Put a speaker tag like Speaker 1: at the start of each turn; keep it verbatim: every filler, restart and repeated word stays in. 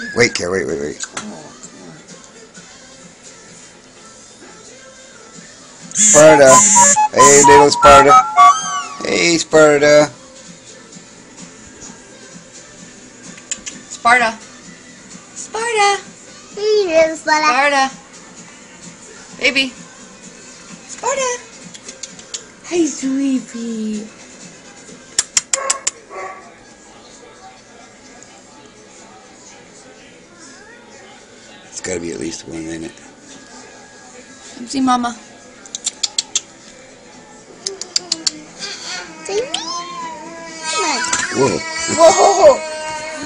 Speaker 1: Wait, Care, wait, wait, wait. Sparta. Hey, little Sparta. Hey, Sparta.
Speaker 2: Sparta. Sparta.
Speaker 3: Hey, little Sparta.
Speaker 2: Sparta. Baby. Sparta. Hey, sweetie.
Speaker 1: It's got to be at least one minute.
Speaker 2: Come see Mama.
Speaker 3: See me? Come on.
Speaker 1: Whoa.
Speaker 3: Whoa.